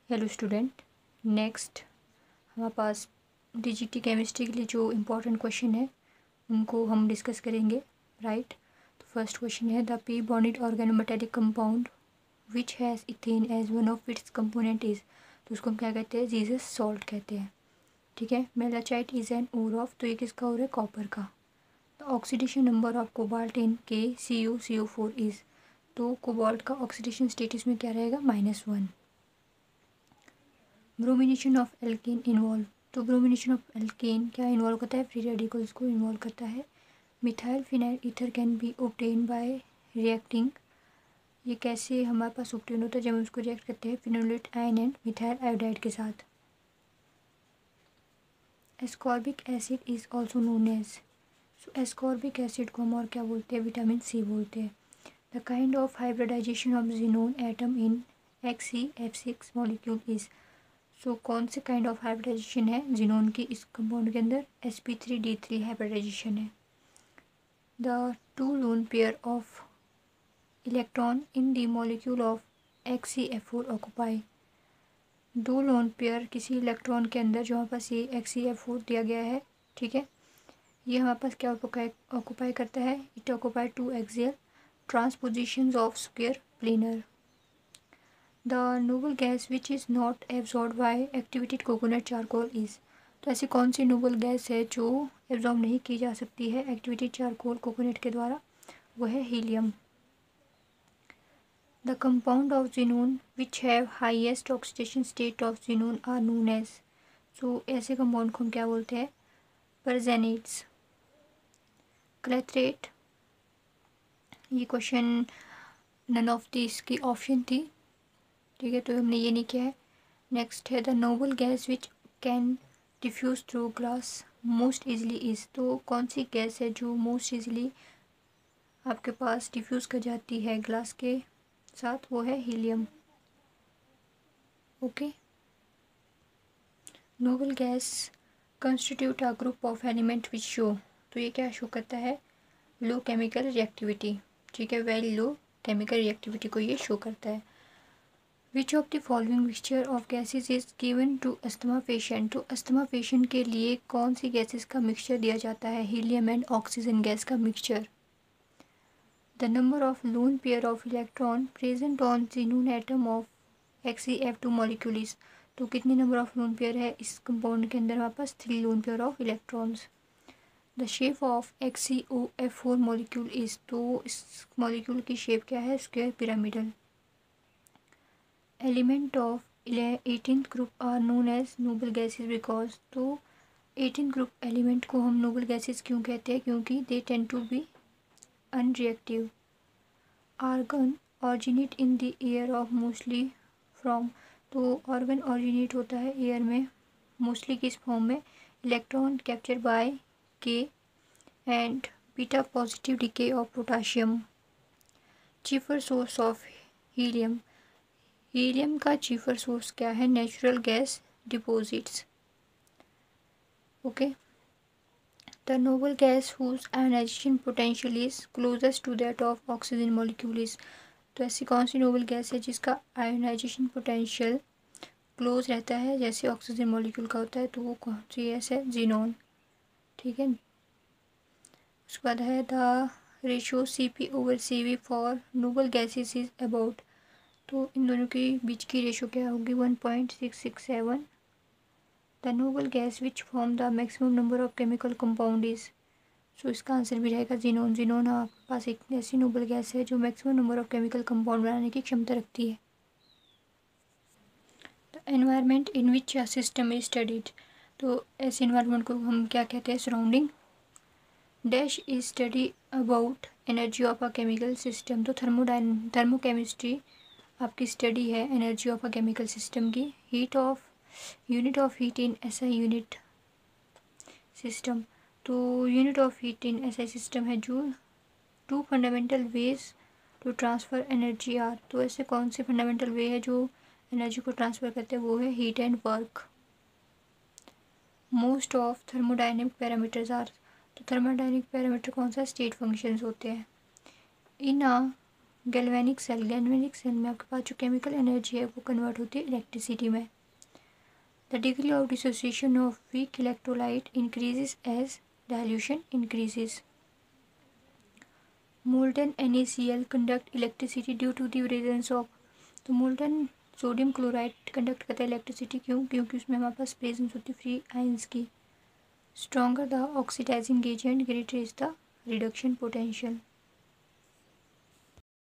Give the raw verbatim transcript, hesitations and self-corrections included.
Hello student, next हमारे पास DGT chemistry के लिए जो इम्पोर्टेंट क्वेश्चन है उनको हम डिस्कस करेंगे, राइट। तो फर्स्ट क्वेश्चन है the pi bonded organometallic compound which has ethane as one of its component is. तो उसको हम क्या कहते हैं, जीसस सॉल्ट कहते हैं, ठीक है। Malachite is an ore of, तो ये किसका ओर है, कॉपर का। The oxidation number of cobalt in K C U C O four is, तो कोबाल्ट का ऑक्सीडेशन स्टेटस में क्या रहेगा, minus one. Bromination of alkane involve, तो ब्रोमिनेशन ऑफ एल्केन क्या इन्वॉल्व करता है, फ्री रेडिकल्स को इन्वॉल्व करता है। Methyl phenyl ether can be obtain by reacting, ये कैसे हमारे पास ऑब्टेन होता है, जब हम उसको रिएक्ट करते हैं phenolate ion and methyl iodide के साथ। Ascorbic acid is also known as, so ascorbic acid को हम और क्या बोलते हैं, विटामिन सी बोलते हैं। The kind of hybridization of xenon atom in X C F six molecule is, so so, कौन से काइंड ऑफ हाइब्रिडाइजेशन है जिनोन की इस कंपाउंड के अंदर, S P three D three hybridization है। The two lone pair of electron in the molecule of X C F four occupy, दो lone pair किसी इलेक्ट्रॉन के अंदर जो हमारे पास ये एक्स सी एफ फोर दिया गया है, ठीक है, ये हमारे पास क्या ऑक्यूपाई करता है, it occupy two axial transpositions of square planar. The noble gas which is not absorb by activated coconut charcoal is, तो ऐसी कौन सी नोबल गैस है जो एब्जॉर्ब नहीं की जा सकती है एक्टिवेटेड चारकोल कोकोनट के द्वारा, वह है helium. The compound of xenon which have highest oxidation state of xenon are known as, so ऐसे कंपाउंड को हम क्या बोलते हैं, परजेनेट्स। क्लेथरेट, ये क्वेश्चन नन ऑफ दिस की ऑप्शन थी, ठीक है, तो हमने ये नहीं किया है। नेक्स्ट है the noble gas which can diffuse through glass most easily is, तो कौन सी गैस है जो मोस्ट इजली आपके पास डिफ्यूज़ कर जाती है ग्लास के साथ, वो है helium. Okay, noble gas constitute a group of element which show, तो ये क्या शो करता है, लो केमिकल रिएक्टिविटी, ठीक है, वेरी लो केमिकल रिएक्टिविटी को ये शो करता है। Which of the following mixture of gases is given to asthma patient, तो अस्थमा पेशेंट के लिए कौन सी गैसेस का मिक्सचर दिया जाता है, हीलियम एंड ऑक्सीजन गैस का mixture. The number of lone pair of electron present on xenon atom of X C F two molecule is, तो कितने नंबर ऑफ लोन पेयर है इस कंपाउंड के अंदर, हमारे पास three lone pair of electrons. The shape of X C O F four molecule is, तो इस मॉलिक्यूल की शेप क्या है, square pyramidal. Element of eighteen group are known as noble gases because, तो एटीन ग्रुप एलिमेंट को हम noble gases क्यों कहते हैं, क्योंकि they tend to be unreactive. Argon originate in the air of mostly from, तो ऑर्गन ऑरिजिनेट होता है एयर में मोस्टली किस फॉर्म में, electron capture by K and beta positive decay of potassium. Chiefer source of helium, helium का chiefer source क्या है, natural gas deposits. Okay, the noble gas whose ionization potential is closest to that of oxygen molecule is, तो ऐसी कौन सी Nobel gas है जिसका ionization potential close रहता है जैसे ऑक्सीजन मॉलिक्यूल का होता है, तो वो कौन सी गैस है, जीनोन, ठीक है। उसके बाद है the ratio C P over C V for noble gases is about, तो इन दोनों के बीच की रेशो क्या होगी, one point six six seven. The noble gas which form the maximum number of chemical compound is, so इसका answer भी रहेगा जीनोन। जीनोन आपके पास एक ऐसी नोबल गैस है जो maximum number of chemical compound बनाने की क्षमता रखती है। The environment in which a system is studied, तो ऐसे इन्वायरमेंट को हम क्या कहते हैं, surrounding. Dash is study about energy of a chemical system, तो थर्मोडाइन थर्मोकेमिस्ट्री आपकी स्टडी है energy of a chemical system की। Heat of unit of heat in S I unit system, तो unit of heat in S I system है जो two fundamental ways to transfer energy are, तो ऐसे कौन से फंडामेंटल वे है जो एनर्जी को ट्रांसफ़र करते हैं, वो है heat and work. Most of thermodynamic parameters are, तो थर्मोडाइनमिक पैरामीटर कौन सा, स्टेट फंक्शंस होते हैं। In a galvanic cell, galvanic cell में आपके पास जो केमिकल एनर्जी है वो कन्वर्ट होती है इलेक्ट्रिसिटी में। The degree of dissociation of weak electrolyte increases as dilution increases. Molten NaCl conduct electricity due to the presence of, तो मोल्टन सोडियम क्लोराइड कंडक्ट करता है इलेक्ट्रिसिटी, क्यों? क्योंकि उसमें हमारे पास प्रेजेंस होती है फ्री आयंस की। Stronger the oxidizing agent, greater is the reduction potential.